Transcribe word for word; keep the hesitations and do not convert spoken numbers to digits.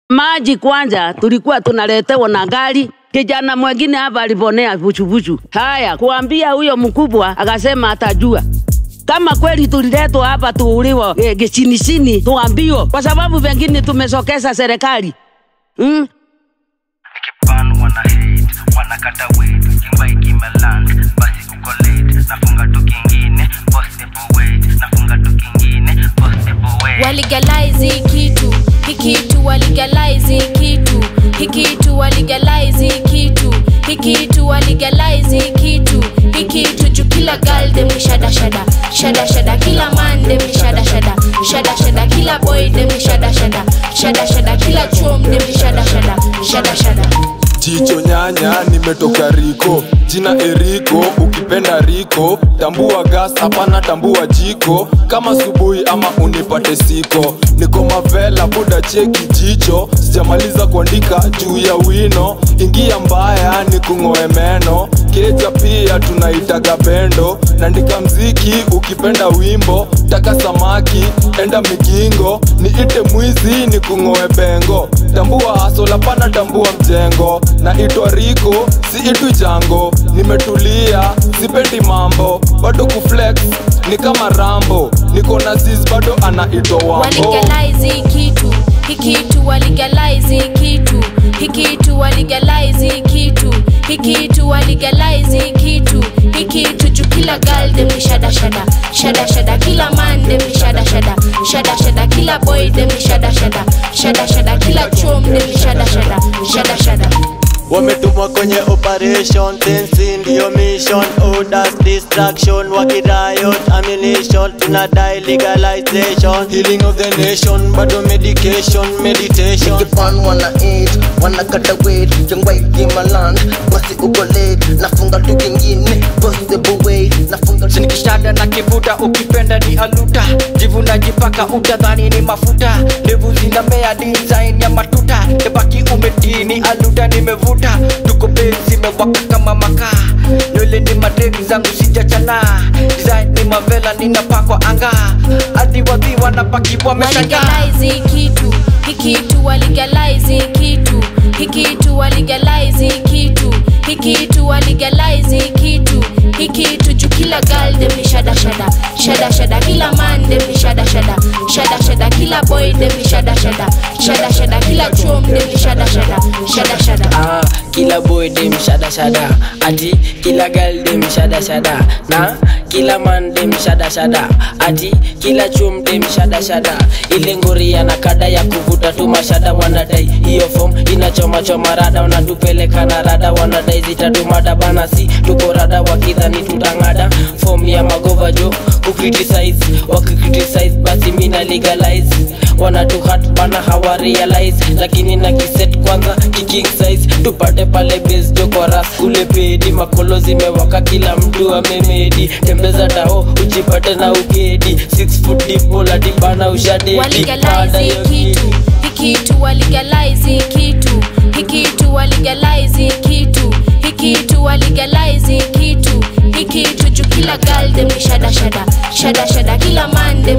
Maji kwanza tulikuwa tunaletewa na gari. Kijana mwingine hapa aliponea vuchu-vuchu. Haya, kuambia huyo mkubwa akasema atajua. Kama kweli tuliletwa hapa tuuliwa e, gechini-chini tuambio. Kwa sababu wengine tumesokeza serikali. Mm? Nikipan wana hate, wana kata weight, jingwa ikimeland, basi uko late, nafunga tu kingine, possible weight, nafunga tu kingine, possible weight. Waligalize kitu, hikitu waligalize kitu, hikitu waligalize kitu, hikitu waligalize kitu, hikitu juu kila girl dem ni shada shada, shada shada kila man dem ni shada shada, shada shada kila boy dem ni shada shada, shada shada kila chom dem ni shada shada, shada shada. Chicho nyanya nimetoka Riko, jina Eriko, ukipenda Riko, tambua gas hapana tambua jiko, kama subuhi ama unipate siko, niko mavela buda cheki jicho, sijamaliza kuandika juu ya wino, ingia mbaya nikungoe meno, keja pia tunaitaga bendo, naandika mziki ukipenda wimbo, taka samaki, enda migingo, niite mwizi nikungoe bengo, tambua hasola pana tambua mjengo, na itwa Riko, si itu jango, nimetulia, sipendi mambo, bado kuflex, ni kama Rambo, niko na sis bado anaitwa Wambo. Waligalize kitu, hikitu waligalize kitu, hikitu waligalize kitu, hikitu waligalize kitu, hikitu juu kila girl dem ni shada shada, shada shada kila man dem ni shada shada, shada shada kila boy dem ni shada shada, shada shada kila chom dem ni shada shada, shada shada. Wametumwa kwenye operation, tensi ndiyo mission, orders, distraction, wakiriot, ammunition, tunadai legalization, healing of the nation, bado medication, meditation. Nikipan wana eat, wana kata weight, jangwa ikimeland, basi uko late, nafunga tu kingine, possible weight, nafunga tu nikishada na kivuta, ukipenda ni aluta, jivu na jipaka utadhani ni mafuta, ndevu zinamea design ya matuta, tebaki umedini aluta nimevuta, tuko bezi mewaka kama makaa, nywele ni madredi zangu sijachana, design ni mavela ninapakwa anga, hadi wadhi wanapakibwa meshanga. Waligalize kitu, hikitu waligalize kitu, hikitu waligalize kitu, hikitu waligalize kitu, hikitu juu kila girl dem ni shada shada, shada shada kila man dem ni shada shada, shada shada kila boy dem ni shada shada, shada shada kila chom dem ni shada shada, shada shada. Ah, kila boy dem shada shada, ati kila girl dem shada shada, na kila man dem shada shada, ati kila chum dem shada shada. Ile ngori ya nakada ya kuvuta tu mashada, wanadai hiyo form inachoma choma rada, wanatupeleka na rada, wanadai zitatumada bana, si tuko rada wakidhani tutangada, form ya magova jo kukriticize, wakikriticize basi mina legalize, wanatuhat bana hawa realize, lakini na kiset kwanza kicking size, tupate pale base jo kwa ras kule pedi, makolo zimewaka kila mtu amemedi, tembeza dao ujipate na ukedi, six foot deep bola dibana ushadedi. Waligalize kitu, hikitu waligalize kitu, hikitu waligalize kitu, hikitu waligalize kitu, hikitu juu kila girl dem ni shada shada, shada shada kila man dem